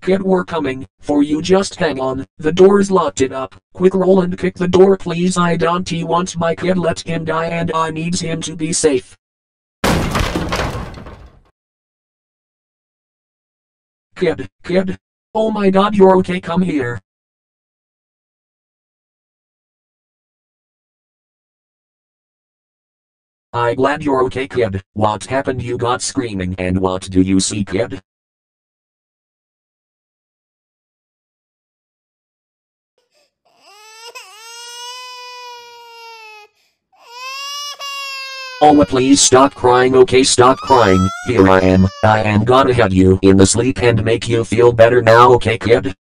Kid, we're coming for you, just hang on, the door's locked it up. Quick, roll and kick the door please. I don't want my kid, let him die and I needs him to be safe. Kid. Oh my god, you're okay, come here. I'm glad you're okay, kid. What happened? You got screaming, and what do you see, kid? Oh, please stop crying, okay, stop crying. Here I am gonna hit you in the sleep and make you feel better now, okay, kid?